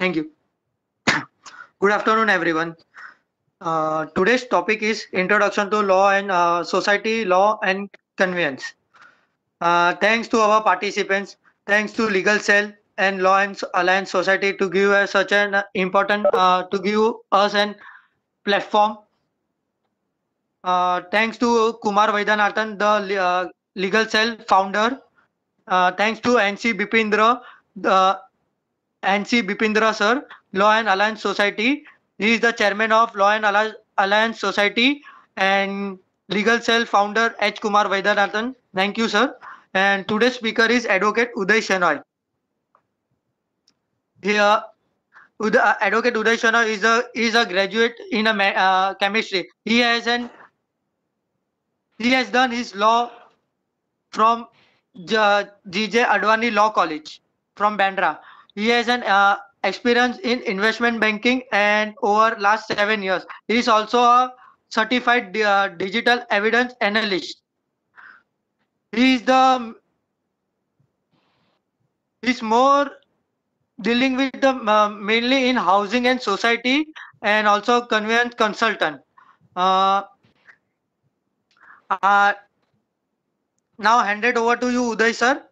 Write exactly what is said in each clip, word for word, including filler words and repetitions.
Thank you. Good afternoon, everyone. Uh, today's topic is Introduction to Law and uh, Society, Law and Convenience. Uh, thanks to our participants, thanks to Legal Cell and Law and Alliance Society to give us such an uh, important, uh, to give us an platform. Uh, thanks to Kumar Vaidanathan, the uh, Legal Cell founder. Uh, thanks to N C Bipindra, the N C Bipindra sir, Law and Alliance Society. He is the chairman of Law and Alli- Alliance Society and Legal Cell founder H. Kumar Vaidanathan. Thank you, sir. And today's speaker is Advocate Uday Shenoy. Here, Uday, uh, Advocate Uday Shenoy is a is a graduate in a ma- uh, chemistry. He has an he has done his law from J- G.J. Advani Law College from Bandra. He has an uh, experience in investment banking and over last seven years. He is also a certified di- uh, digital evidence analyst. He is the he's more dealing with the uh, mainly in housing and society and also conveyance consultant. Uh, uh, Now handed over to you, Uday sir.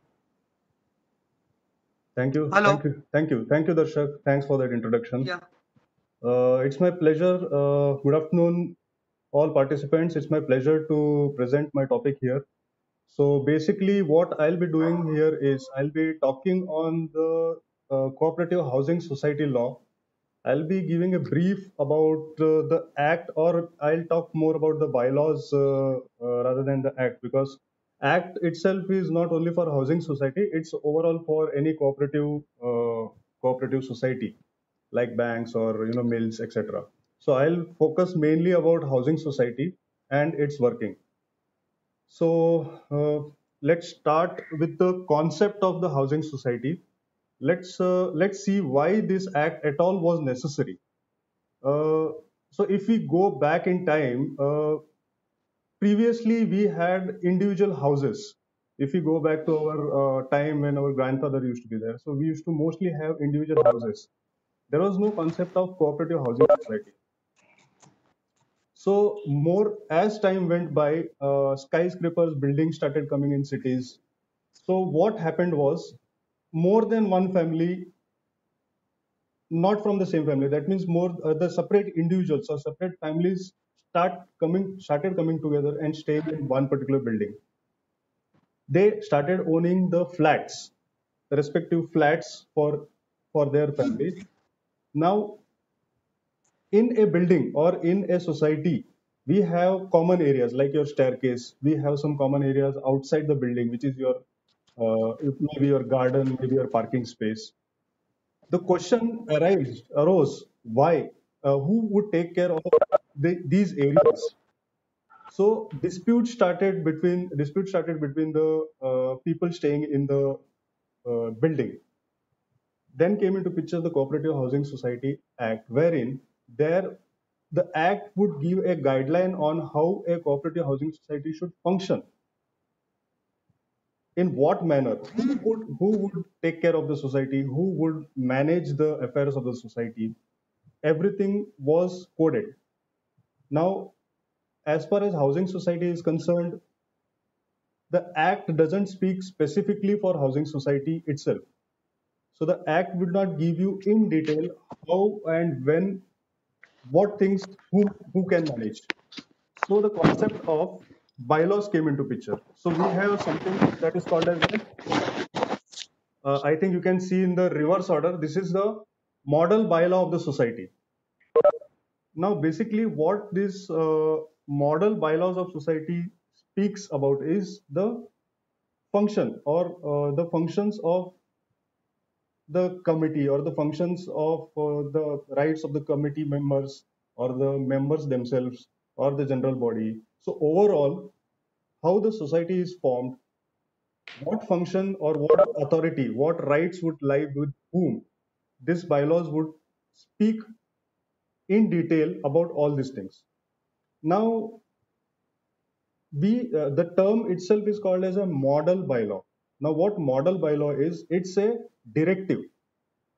Thank you, thank Hello. you, thank you, thank you, Darshak. Thanks for that introduction. Yeah. Uh, it's my pleasure. Uh, good afternoon, all participants. It's my pleasure to present my topic here. So basically, what I'll be doing here is I'll be talking on the uh, cooperative housing society law. I'll be giving a brief about uh, the act, or I'll talk more about the bylaws uh, uh, rather than the act, because act itself is not only for housing society; it's overall for any cooperative uh, cooperative society, like banks or you know mills, et cetera. So I'll focus mainly about housing society and its working. So uh, let's start with the concept of the housing society. Let's uh, let's see why this act at all was necessary. Uh, so if we go back in time, uh, previously we had individual houses. If we go back to our uh, time when our grandfather used to be there, so we used to mostly have individual houses. There was no concept of cooperative housing society. So more as time went by, uh, skyscrapers, buildings started coming in cities. So what happened was more than one family, not from the same family. That means more uh, the separate individuals or separate families start coming, started coming together and staying in one particular building. They started owning the flats, the respective flats for for their families. Now in a building or in a society, we have common areas like your staircase. We have some common areas outside the building, which is your uh, maybe your garden, maybe your parking space. The question arose, arose why? Uh, who would take care of the, these areas? So dispute started between dispute started between the uh, people staying in the uh, building. Then came into picture the Cooperative Housing Society Act, wherein there the act would give a guideline on how a cooperative housing society should function. In what manner? Who would who would take care of the society? Who would manage the affairs of the society? Everything was coded. Now, as far as housing society is concerned, the act doesn't speak specifically for housing society itself. So the act would not give you in detail how and when, what things, who who can manage. So the concept of bylaws came into picture. So we have something that is called as a, uh, I think you can see in the reverse order. This is the model bylaw of the society. Now, basically, what this uh, model bylaws of society speaks about is the function or uh, the functions of the committee or the functions of uh, the rights of the committee members or the members themselves or the general body. So, overall, how the society is formed, what function or what authority, what rights would lie with whom, this bylaws would speak in detail about all these things. Now, we uh, the term itself is called as a model bylaw. Now what model bylaw is, it's a directive,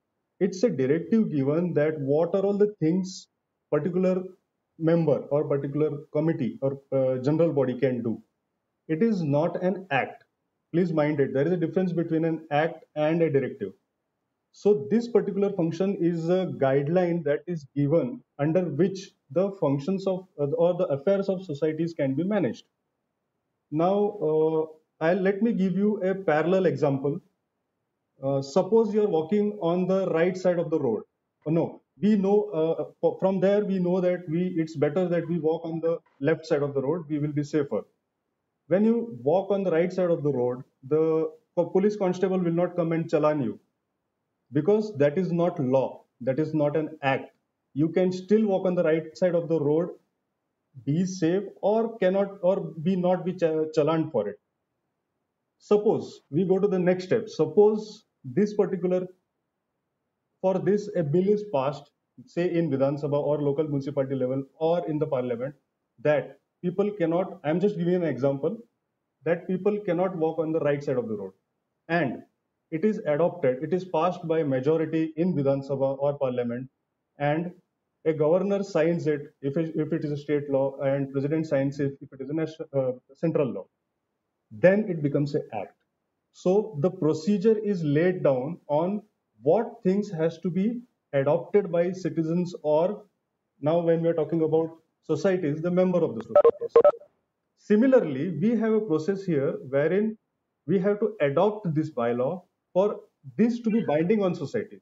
it's a directive given that what are all the things particular member or particular committee or uh, general body can do. It is not an act. Please mind it. There is a difference between an act and a directive. So this particular function is a guideline that is given under which the functions of uh, or the affairs of societies can be managed. Now, uh, I'll let me give you a parallel example. Uh, suppose you're walking on the right side of the road. Oh, no, we know uh, from there we know that we it's better that we walk on the left side of the road. We will be safer. When you walk on the right side of the road, the police constable will not come and challan you, because that is not law. That is not an act. You can still walk on the right side of the road, be safe, or cannot or be not be ch- challaned for it. Suppose we go to the next step. Suppose this particular for this a bill is passed, say in Vidhan Sabha or local municipality level or in the parliament, that people cannot, I'm just giving an example, that people cannot walk on the right side of the road. And it is adopted, it is passed by majority in Vidhan Sabha or parliament, and a governor signs it if it, if it is a state law, and president signs it if it is a national, uh, central law. Then it becomes an act. So the procedure is laid down on what things has to be adopted by citizens, or now when we are talking about societies, the member of the societies. Similarly, we have a process here wherein we have to adopt this bylaw for this to be binding on societies.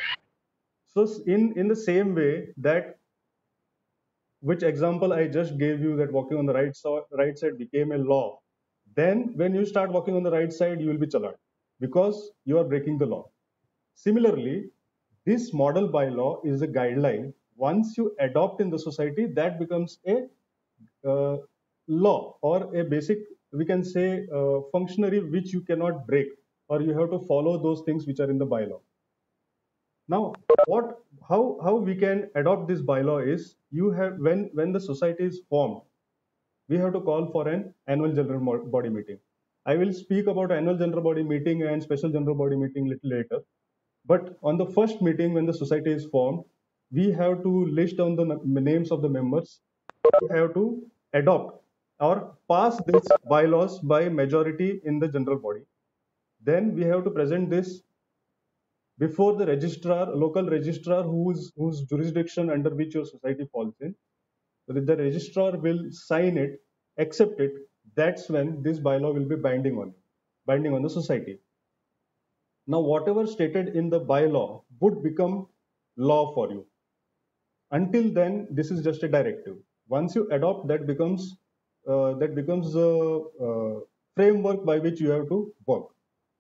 So in, in the same way that which example I just gave you, that walking on the right, so, right side became a law, then when you start walking on the right side, you will be challaned because you are breaking the law. Similarly, this model bylaw is a guideline. Once you adopt in the society, that becomes a uh, law or a basic, we can say, uh, functionary which you cannot break, or you have to follow those things which are in the bylaw. Now, what, how, how we can adopt this bylaw is, you have, when, when the society is formed, we have to call for an annual general body meeting. I will speak about annual general body meeting and special general body meeting little later. But on the first meeting, when the society is formed, we have to list down the names of the members. We have to adopt or pass these bylaws by majority in the general body. Then we have to present this before the registrar, local registrar, whose whose jurisdiction under which your society falls in. The registrar will sign it, accept it. That's when this bylaw will be binding on binding on the society. Now, whatever stated in the bylaw would become law for you. Until then, this is just a directive. Once you adopt, that becomes uh, that becomes a uh, framework by which you have to work.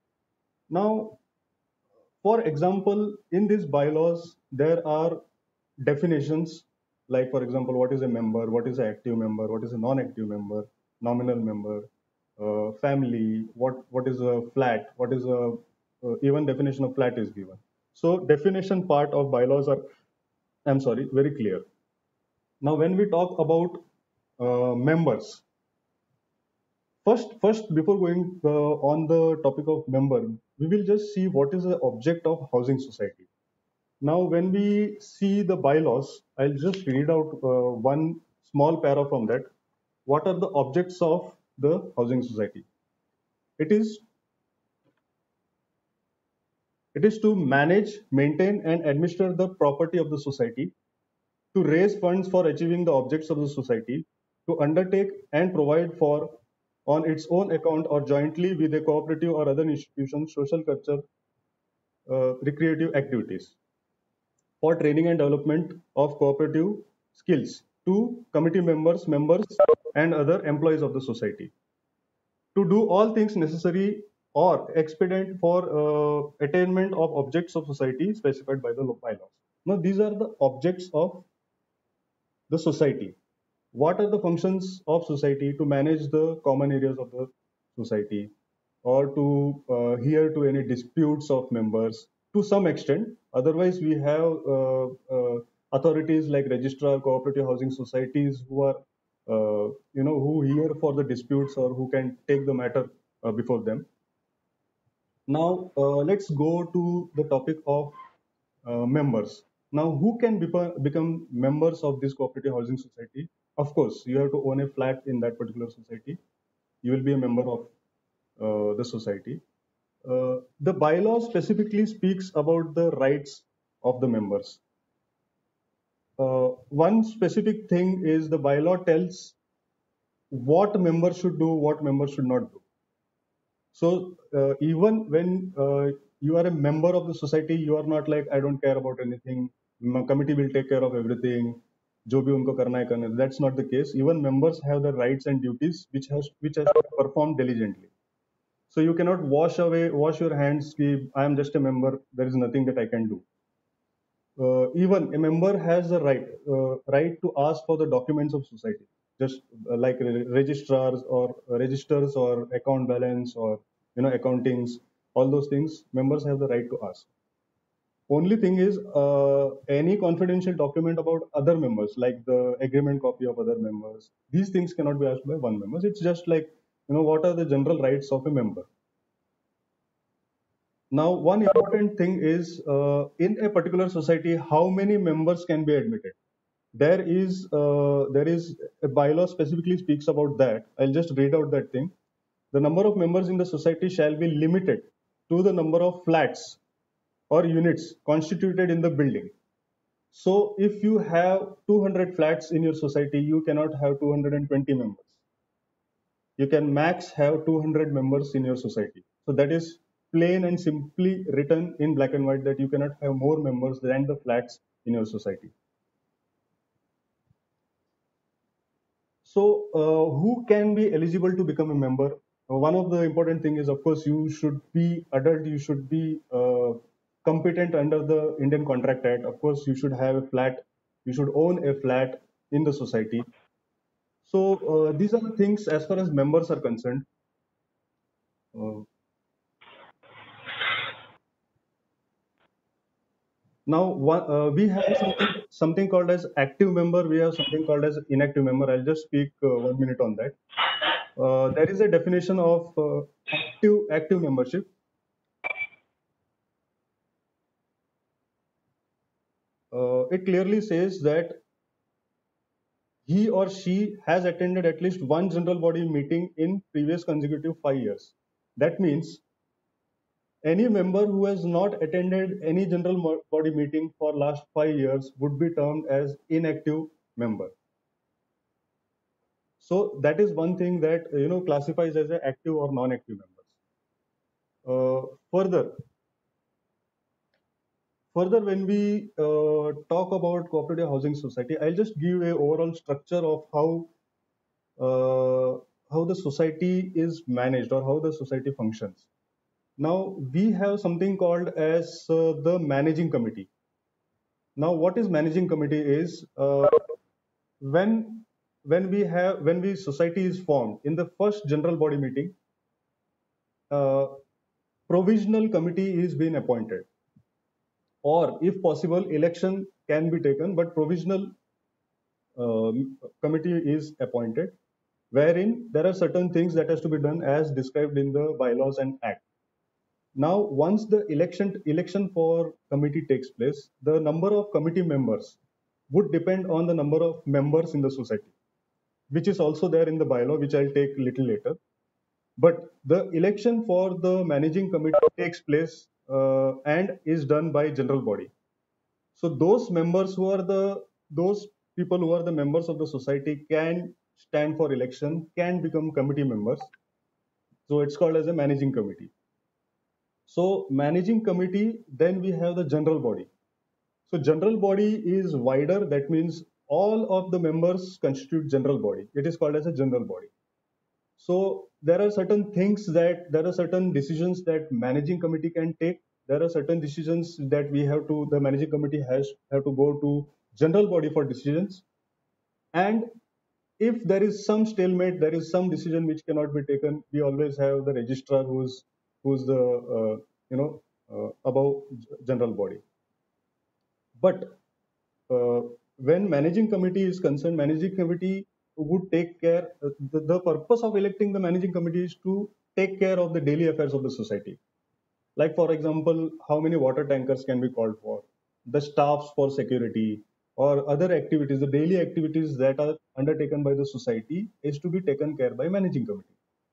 Now, for example, in these bylaws, there are definitions like, for example, what is a member, what is an active member, what is a non-active member, nominal member, uh, family, what what is a flat, what is a uh, even definition of flat is given. So definition part of bylaws are, I'm sorry, very clear. Now, when we talk about uh, members, first, first before going uh, on the topic of member, we will just see what is the object of housing society. Now, when we see the bylaws, I'll just read out uh, one small para from that. What are the objects of the housing society? It is it is to manage, maintain, and administer the property of the society, to raise funds for achieving the objects of the society, to undertake and provide for, on its own account or jointly with a cooperative or other institution, social culture, uh, recreative activities, for training and development of cooperative skills, to committee members, members, and other employees of the society, to do all things necessary or expedient for uh, attainment of objects of society specified by the bylaws. Now, these are the objects of the society. What are the functions of society? To manage the common areas of the society, or to uh, hear to any disputes of members to some extent. Otherwise, we have uh, uh, authorities like registrar, cooperative housing societies, who are uh, you know who hear for the disputes or who can take the matter uh, before them. Now, uh, let's go to the topic of uh, members. Now, who can bepa- become members of this cooperative housing society? Of course, you have to own a flat in that particular society. You will be a member of uh, the society. Uh, the bylaw specifically speaks about the rights of the members. Uh, one specific thing is the bylaw tells what members should do, what members should not do. So uh, even when uh, you are a member of the society, you are not like, I don't care about anything. My committee will take care of everything. जो भी उनको करना है करना है. That's not the case. Even members have the rights and duties which has which has to be performed diligently. So you cannot wash away, wash your hands. Ki, I am just a member. There is nothing that I can do. Uh, even a member has the right uh, right to ask for the documents of society, just uh, like re- registrars or registers or account balance or you know accountings, all those things members have the right to ask. Only thing is uh, any confidential document about other members, like the agreement copy of other members, these things cannot be asked by one member. It's just like, you know what are the general rights of a member. Now, one important thing is uh, in a particular society, how many members can be admitted. There is uh, there is a bylaw specifically speaks about that. I'll just read out that thing. The number of members in the society shall be limited to the number of flats or units constituted in the building. So, if you have two hundred flats in your society, you cannot have two hundred twenty members. You can max have two hundred members in your society. So that is plain and simply written in black and white that you cannot have more members than the flats in your society. So uh, who can be eligible to become a member? Uh, one of the important thing is, of course, you should be adult, you should be uh, competent under the Indian Contract Act. Of course, you should have a flat, you should own a flat in the society. So uh, these are the things as far as members are concerned. Uh, Now, one, uh, we have something something called as active member. We have something called as inactive member. I'll just speak uh, one minute on that. Uh, there is a definition of uh, active active membership. Uh, it clearly says that he or she has attended at least one general body meeting in previous consecutive five years. That means any member who has not attended any general body meeting for last five years would be termed as inactive member. So that is one thing that you know classifies as an active or non-active members. Uh, further, further when we uh, talk about cooperative housing society, I'll just give a overall structure of how uh, how the society is managed or how the society functions. Now we have something called as uh, the managing committee. Now, what is managing committee is uh, when when we have when we society is formed in the first general body meeting. Uh, provisional committee is being appointed, or if possible election can be taken, but provisional um, committee is appointed, wherein there are certain things that has to be done as described in the bylaws and act. Now once the election election for committee takes place, the number of committee members would depend on the number of members in the society, which is also there in the bylaw, which I'll take little later. But the election for the managing committee takes place uh, and is done by general body. So those members who are the those people who are the members of the society can stand for election, can become committee members. So it's called as a managing committee. So managing committee, then we have the general body. So general body is wider. That means all of the members constitute general body. It is called as a general body. So there are certain things that there are certain decisions that managing committee can take. There are certain decisions that we have to the managing committee has have to go to general body for decisions. And if there is some stalemate, there is some decision which cannot be taken, we always have the registrar who's who's the uh, you know uh, above general body. But uh, when managing committee is concerned, managing committee would take care. Uh, the, the purpose of electing the managing committee is to take care of the daily affairs of the society. Like for example, how many water tankers can be called for? the staffs for security, or other activities, the daily activities that are undertaken by the society is to be taken care by managing committee.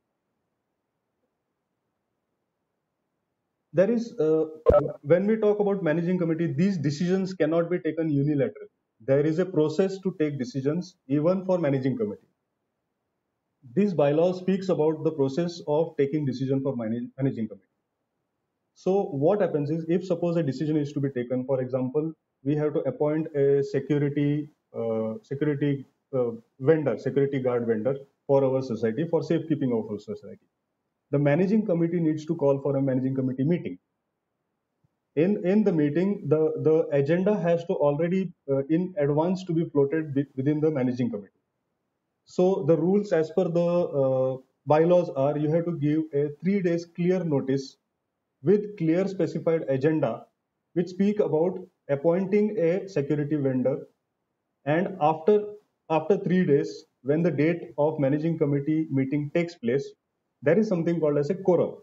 There is, uh, when we talk about managing committee, these decisions cannot be taken unilaterally. There is a process to take decisions even for managing committee. This bylaw speaks about the process of taking decision for manage, managing committee. So what happens is, if suppose a decision is to be taken, for example, we have to appoint a security uh, security uh, vendor, security guard vendor for our society, for safekeeping of our society. The managing committee needs to call for a managing committee meeting. In in the meeting, the the agenda has to already uh, in advance to be floated within the managing committee. So the rules as per the uh, bylaws are, you have to give a three days clear notice with clear specified agenda, which speak about appointing a security vendor. And after after three days, when the date of managing committee meeting takes place, there is something called as a quorum.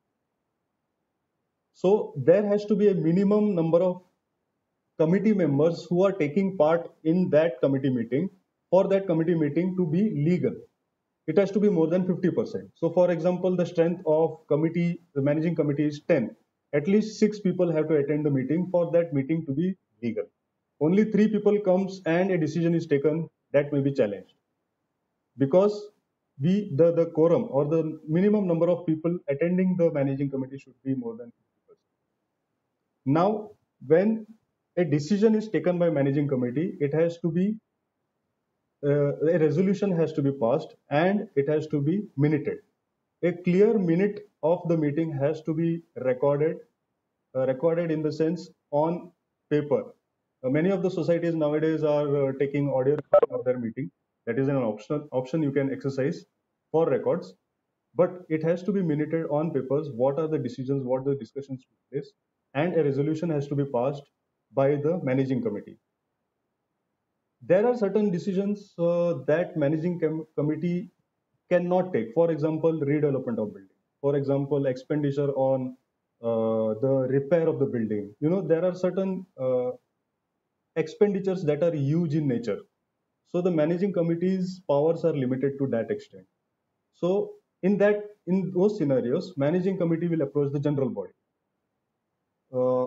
So there has to be a minimum number of committee members who are taking part in that committee meeting for that committee meeting to be legal. It has to be more than fifty percent. So for example, the strength of committee, the managing committee is ten. At least six people have to attend the meeting for that meeting to be legal. Only three people comes and a decision is taken, that may be challenged. Because we the, the quorum or the minimum number of people attending the managing committee should be more than fifty percent. Now, when a decision is taken by managing committee, it has to be uh, a resolution has to be passed and it has to be minuted. A clear minute of the meeting has to be recorded, uh, recorded in the sense on paper. Uh, many of the societies nowadays are uh, taking audio recording of their meeting. That is an optional option you can exercise for records, but it has to be minuted on papers. What are the decisions? What the discussions took place, and a resolution has to be passed by the managing committee. There are certain decisions uh, that managing com committee cannot take. For example, redevelopment of building. For example, expenditure on uh, the repair of the building. You know, there are certain uh, expenditures that are huge in nature. So the managing committee's powers are limited to that extent. So in that, in those scenarios, managing committee will approach the general body. Uh,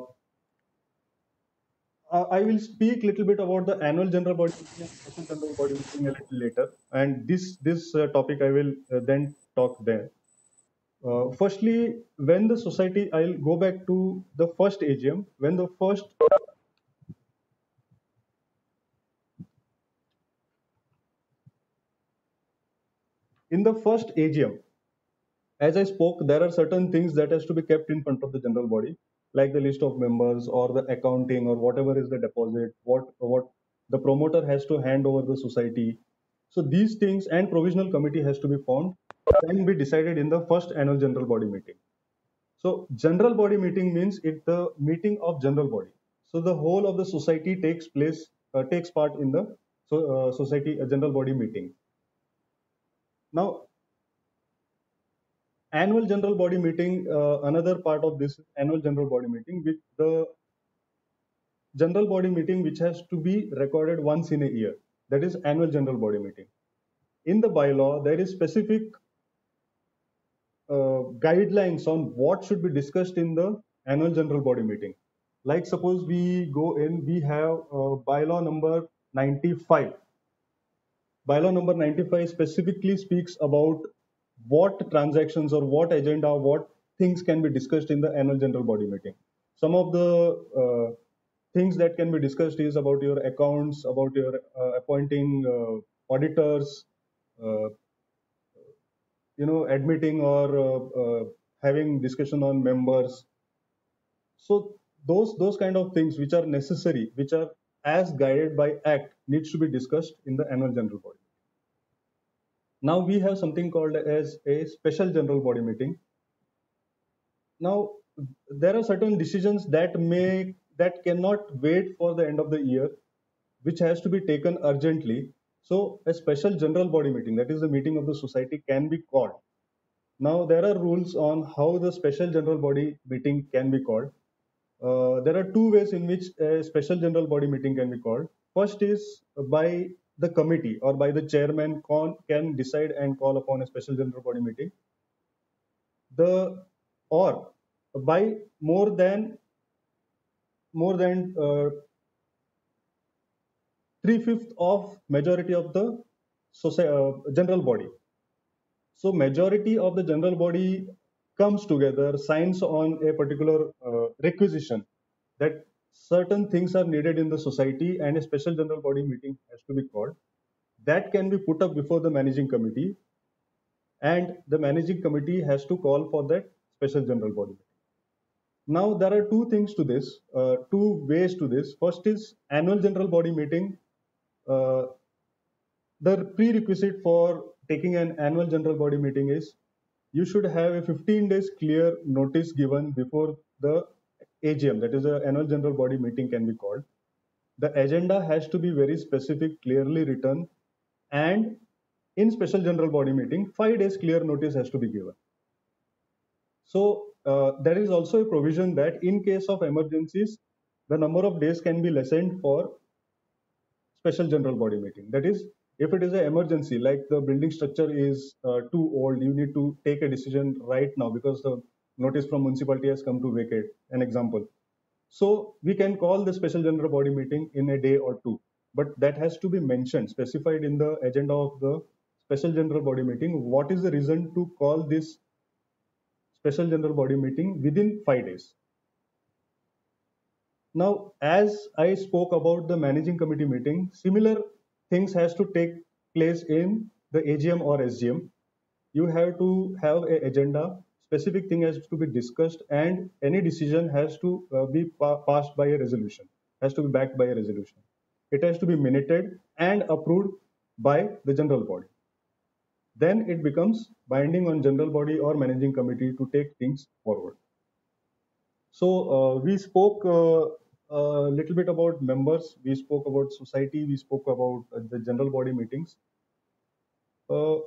uh, I will speak a little bit about the annual general body meeting and special general body meeting a little later. And this this uh, topic I will uh, then talk there. Uh, firstly, when the society, I'll go back to the first A G M. When the first in the first A G M, as I spoke, there are certain things that has to be kept in front of the general body, like the list of members or the accounting or whatever is the deposit, what what the promoter has to hand over the society. So these things and provisional committee has to be formed and be decided in the first annual general body meeting. So general body meeting means it's the meeting of general body. So the whole of the society takes place, uh, takes part in the so, uh, society uh, general body meeting. Now, annual general body meeting, uh, another part of this annual general body meeting, with the general body meeting which has to be recorded once in a year. That is annual general body meeting. In the bylaw, there is specific uh, guidelines on what should be discussed in the annual general body meeting. Like suppose we go in, we have uh, bylaw number ninety-five. Bylaw number ninety-five specifically speaks about what transactions or what agenda, what things can be discussed in the annual general body meeting. Some of the uh, things that can be discussed is about your accounts, about your uh, appointing uh, auditors, uh, you know, admitting or uh, uh, having discussion on members. So those those kind of things which are necessary, which are as guided by act, needs to be discussed in the annual general body. Now we have something called as a special general body meeting. Now there are certain decisions that may that cannot wait for the end of the year, which has to be taken urgently. So a special general body meeting, that is the meeting of the society, can be called. Now there are rules on how the special general body meeting can be called. Uh, there are two ways in which a special general body meeting can be called. First is by the committee or by the chairman con, can decide and call upon a special general body meeting. The or by more than more than uh, three fifth of majority of the society, uh, general body. So majority of the general body comes together, signs on a particular uh, requisition that certain things are needed in the society and a special general body meeting has to be called. That can be put up before the managing committee, and the managing committee has to call for that special general body meeting. Now there are two things to this, uh, two ways to this. First is annual general body meeting. Uh, the prerequisite for taking an annual general body meeting is you should have a fifteen days clear notice given before the A G M, that is the annual general body meeting, can be called. The agenda has to be very specific, clearly written, and in special general body meeting, five days clear notice has to be given. So uh, there is also a provision that in case of emergencies, the number of days can be lessened for special general body meeting. That is, if it is an emergency, like the building structure is uh, too old, you need to take a decision right now because the notice from municipality has come to vacate, an example. So we can call the special general body meeting in a day or two, but that has to be mentioned, specified in the agenda of the special general body meeting. What is the reason to call this special general body meeting within five days? Now, as I spoke about the managing committee meeting, similar things has to take place in the A G M or S G M. You have to have an agenda, specific thing has to be discussed, and any decision has to uh, be pa passed by a resolution, has to be backed by a resolution. It has to be minuted and approved by the general body. Then it becomes binding on general body or managing committee to take things forward. So uh, we spoke uh, a little bit about members, we spoke about society, we spoke about uh, the general body meetings. Uh,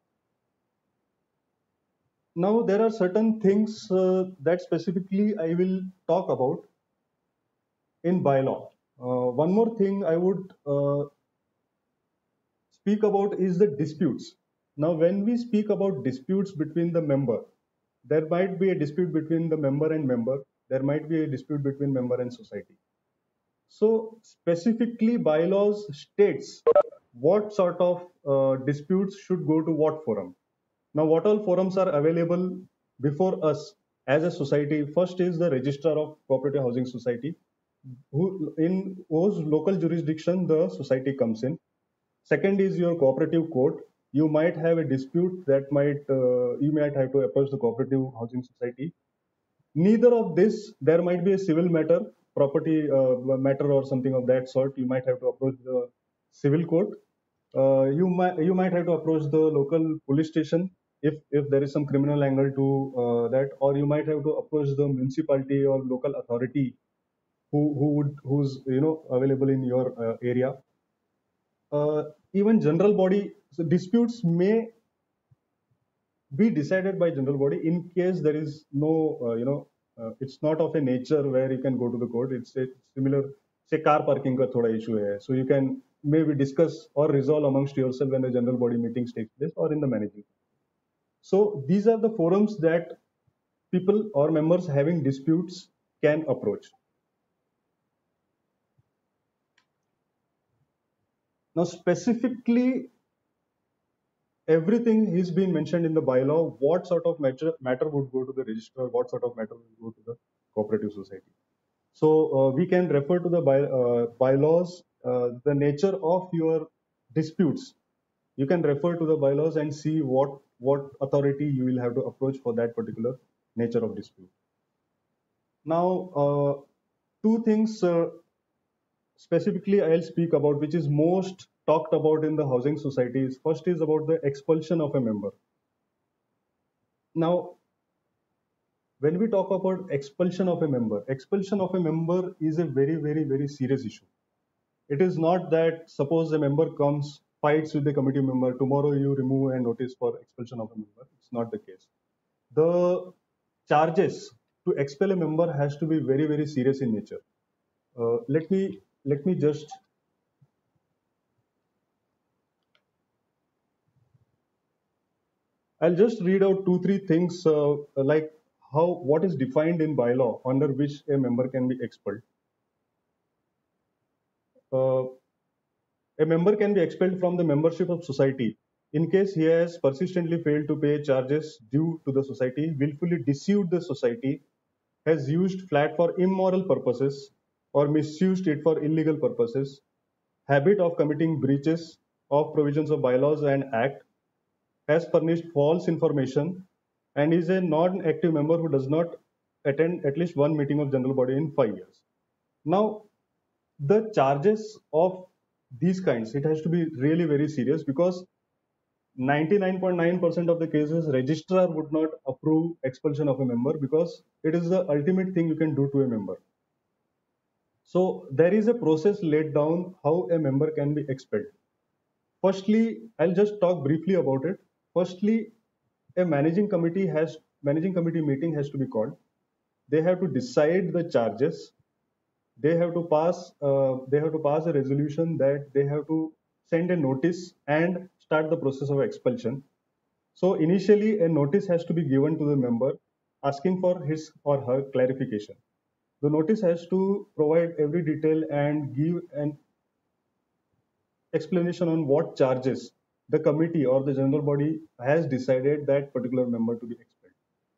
now there are certain things uh, that specifically I will talk about in bylaw. Uh, one more thing I would uh, speak about is the disputes. Now when we speak about disputes between the member, there might be a dispute between the member and member, there might be a dispute between member and society. So specifically bylaws states what sort of uh, disputes should go to what forum. Now what all forums are available before us as a society? First is the registrar of cooperative housing society, who in whose local jurisdiction the society comes in. Second is your cooperative court. You might have a dispute that might uh, you might have to approach the cooperative housing society. Neither of this, there might be a civil matter, property uh, matter or something of that sort. You might have to approach the civil court. Uh, you might you might have to approach the local police station if if there is some criminal angle to uh, that, or you might have to approach the municipality or local authority who who would who's you know available in your uh, area. Uh, even general body, so disputes may be decided by general body in case there is no uh, you know uh, it's not of a nature where you can go to the court. It's a similar, say car parking ka thoda issue hai, so you can maybe discuss or resolve amongst yourself when the general body meetings take place or in the managing. So these are the forums that people or members having disputes can approach. Now specifically everything is being mentioned in the bylaw. What sort of matter, matter would go to the registrar, what sort of matter would go to the cooperative society. So uh, we can refer to the by, uh, bylaws, uh, the nature of your disputes. You can refer to the bylaws and see what, what authority you will have to approach for that particular nature of dispute. Now, uh, two things uh, specifically I'll speak about, which is most talked about in the housing societies. First is about the expulsion of a member. Now, when we talk about expulsion of a member, expulsion of a member is a very, very, very serious issue. It is not that suppose a member comes, fights with the committee member, tomorrow you remove a notice for expulsion of a member. It's not the case. The charges to expel a member has to be very, very serious in nature. Uh, let me let me just I'll just read out two, three things uh, like how what is defined in bylaw under which a member can be expelled. Uh, a member can be expelled from the membership of society in case he has persistently failed to pay charges due to the society, willfully deceived the society, has used flat for immoral purposes or misused it for illegal purposes, habit of committing breaches of provisions of bylaws and act, has furnished false information, and is a non-active member who does not attend at least one meeting of general body in five years. Now, the charges of these kinds, it has to be really very serious, because ninety-nine point nine percent of the cases registrar would not approve expulsion of a member, because it is the ultimate thing you can do to a member. So there is a process laid down how a member can be expelled. Firstly, I'll just talk briefly about it. Firstly, a managing committee has managing committee meeting has to be called. They have to decide the charges. They have to pass uh, they have to pass a resolution that they have to send a notice and start the process of expulsion. So initially, a notice has to be given to the member asking for his or her clarification. The notice has to provide every detail and give an explanation on what charges the committee or the general body has decided that particular member to be expelled.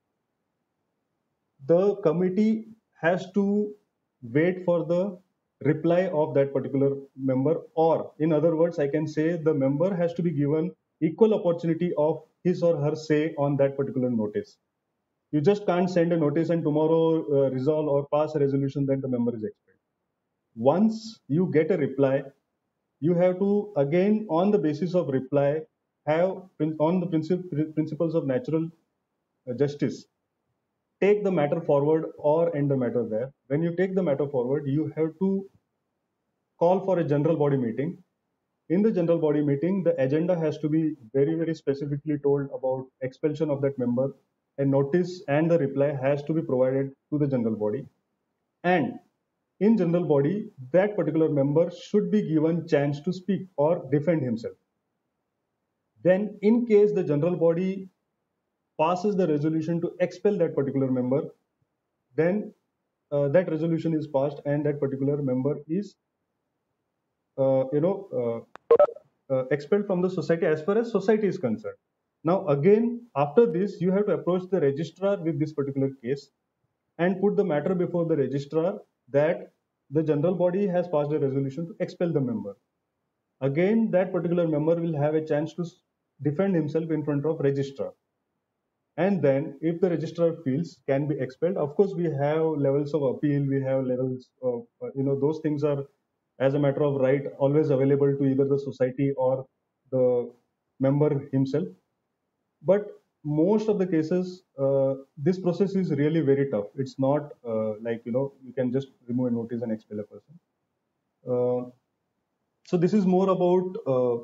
The committee has to wait for the reply of that particular member, or in other words, I can say the member has to be given equal opportunity of his or her say on that particular notice. You just can't send a notice and tomorrow uh, resolve or pass a resolution that the member is expelled. Once you get a reply, you have to again, on the basis of reply, have on the principles of natural justice, take the matter forward or end the matter there. When you take the matter forward, you have to call for a general body meeting. In the general body meeting, the agenda has to be very, very specifically told about expulsion of that member. A notice and the reply has to be provided to the general body. And in general body, that particular member should be given chance to speak or defend himself. Then, in case the general body passes the resolution to expel that particular member, then uh, that resolution is passed and that particular member is, uh, you know, uh, uh, expelled from the society as far as society is concerned. Now, again, after this, you have to approach the registrar with this particular case and put the matter before the registrar that the general body has passed a resolution to expel the member. Again, that particular member will have a chance to defend himself in front of registrar. And then if the registrar feels can be expelled, of course we have levels of appeal, we have levels of, uh, you know, those things are as a matter of right always available to either the society or the member himself. But most of the cases, uh, this process is really very tough. It's not uh, like, you know, you can just remove a notice and expel a person. Uh, so this is more about uh,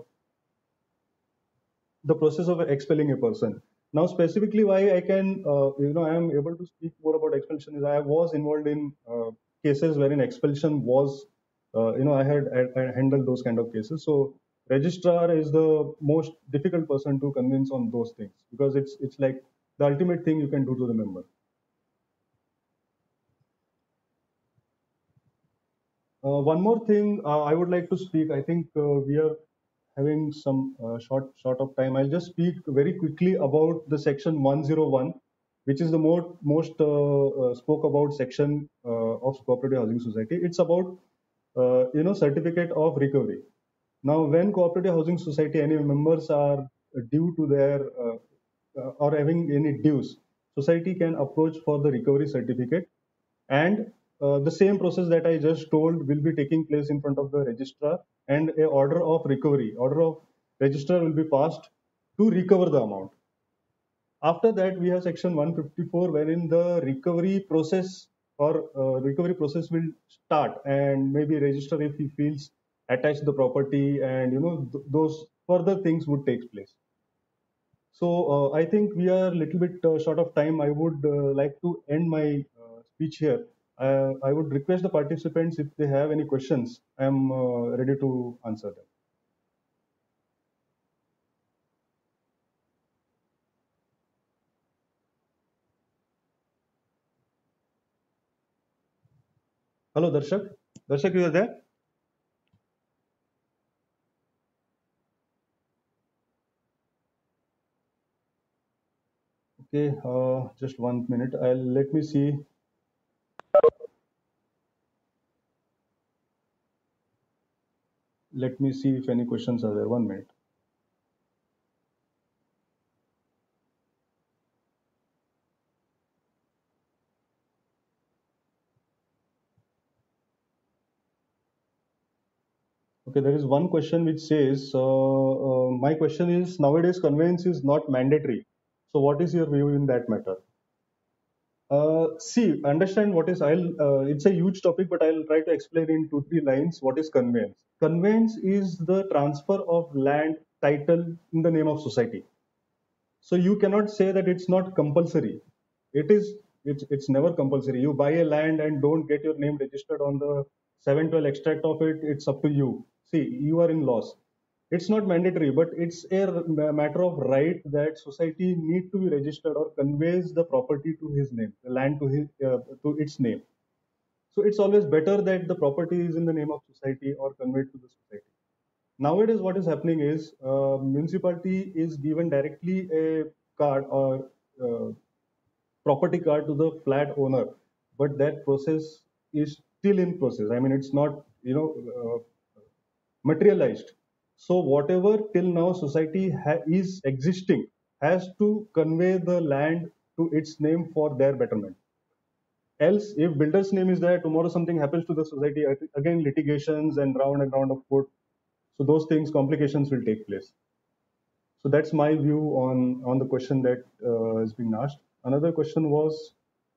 the process of expelling a person. Now, specifically, why I can, uh, you know, I am able to speak more about expulsion is I was involved in uh, cases wherein expulsion was, uh, you know, I had, I, I handled those kind of cases. So, registrar is the most difficult person to convince on those things, because it's it's like the ultimate thing you can do to the member. Uh, one more thing uh, I would like to speak. I think uh, we are having some uh, short short of time. I'll just speak very quickly about the section one oh one, which is the more, most uh, uh, spoke about section uh, of cooperative housing society. It's about uh, you know certificate of recovery. Now, when cooperative housing society any members are due to their uh, uh, or having any dues, society can approach for the recovery certificate, and uh, the same process that I just told will be taking place in front of the registrar, and a order of recovery, order of registrar will be passed to recover the amount. After that, we have section one fifty-four, wherein the recovery process or uh, recovery process will start, and maybe register if he feels attached to the property, and you know th those further things would take place. So uh, I think we are a little bit uh, short of time. I would uh, like to end my uh, speech here. Uh, I would request the participants if they have any questions. I am uh, ready to answer them. Hello, Darshak. Darshak, you are there? Okay, uh, just one minute. I'll let me see. Let me see if any questions are there. One minute. Okay, there is one question which says, uh, uh, my question is, nowadays conveyance is not mandatory. So what is your view in that matter? Uh, see, understand what is, I'll, uh, it's a huge topic, but I'll try to explain in two, three lines what is conveyance. Conveyance is the transfer of land title in the name of society. So you cannot say that it's not compulsory. It is, it's, it's never compulsory. You buy a land and don't get your name registered on the seven twelve extract of it, it's up to you. See, you are in loss. It's not mandatory, but it's a matter of right that society need to be registered or conveys the property to his name, the land to his uh, to its name. So it's always better that the property is in the name of society or conveyed to the society. Nowadays, what is happening is uh, municipality is given directly a card or uh, property card to the flat owner, but that process is still in process. I mean, it's not you know uh, materialized. So whatever till now society ha- is existing has to convey the land to its name for their betterment. Else, if builder's name is there, tomorrow something happens to the society, again litigations and round and round of court. So those things, complications will take place. So that's my view on on the question that uh, is being asked. Another question was,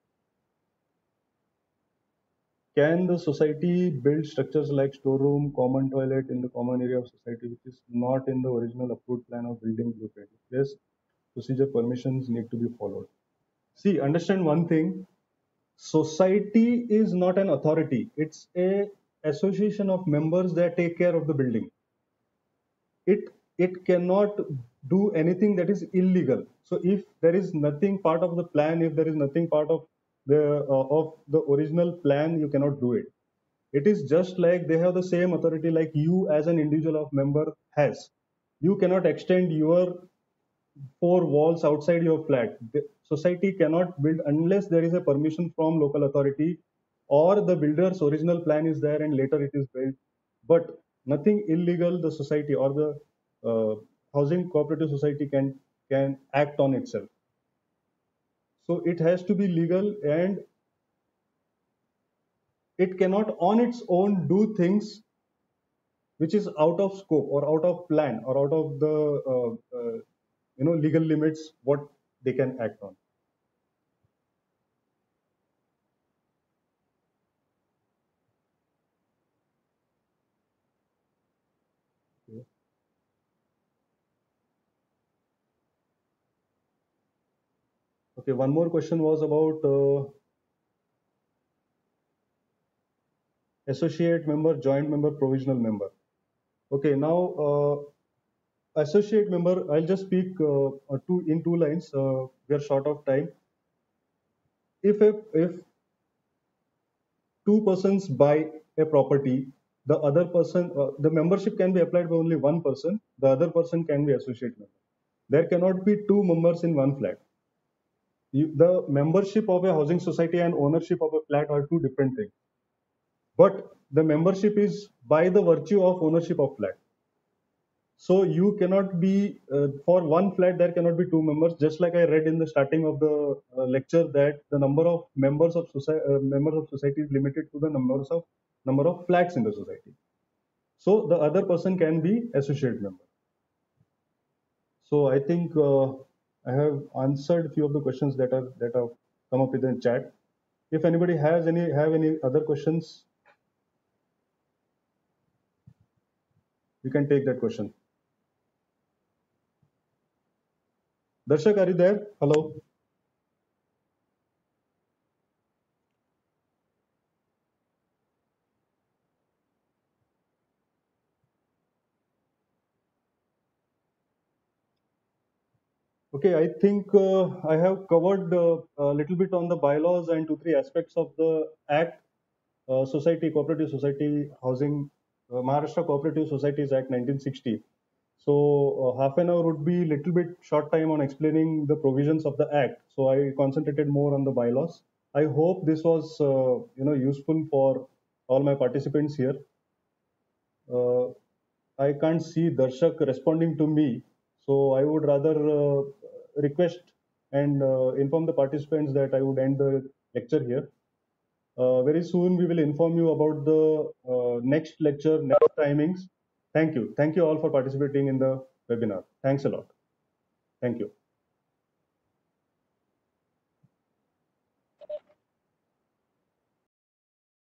can the society build structures like storeroom, common toilet in the common area of society, which is not in the original approved plan of building blueprint? Yes, procedure permissions need to be followed. See, understand one thing. Society is not an authority. It's a association of members that take care of the building. It it cannot do anything that is illegal. So if there is nothing part of the plan, if there is nothing part of the uh, of the original plan, you cannot do it. It is just like they have the same authority like you as an individual of member has. You cannot extend your four walls outside your flat. The society cannot build unless there is a permission from local authority or the builder's original plan is there and later it is built. But nothing illegal the society or the uh, housing cooperative society can can act on itself. So it has to be legal and it cannot on its own do things which is out of scope or out of plan or out of the uh, uh, you know legal limits what they can act on. Okay, one more question was about uh, associate member, joint member, provisional member. Okay, now uh, associate member, I'll just speak uh, uh, two in two lines. Uh, we are short of time. If a, if two persons buy a property, the other person, uh, the membership can be applied by only one person. The other person can be associate member. There cannot be two members in one flat. You, the membership of a housing society and ownership of a flat are two different things. But the membership is by the virtue of ownership of flat. So you cannot be uh, for one flat there cannot be two members. Just like I read in the starting of the uh, lecture that the number of members of society uh, members of society is limited to the numbers of number of flats in the society. So the other person can be associate member. So I think uh, I have answered few of the questions that are that have come up in the chat. If anybody has any have any other questions, you can take that question. Darshak, are you there? Hello. Okay, I think uh, I have covered uh, a little bit on the bylaws and two, three aspects of the Act, uh, Society, Cooperative Society Housing, uh, Maharashtra Cooperative Societies Act nineteen sixty. So uh, half an hour would be little bit short time on explaining the provisions of the Act. So I concentrated more on the bylaws. I hope this was uh, you know useful for all my participants here. Uh, I can't see Darshak responding to me, so I would rather uh, request and uh, inform the participants that I would end the lecture here. Uh, very soon we will inform you about the uh, next lecture, next timings. Thank you. Thank you all for participating in the webinar. Thanks a lot. Thank you.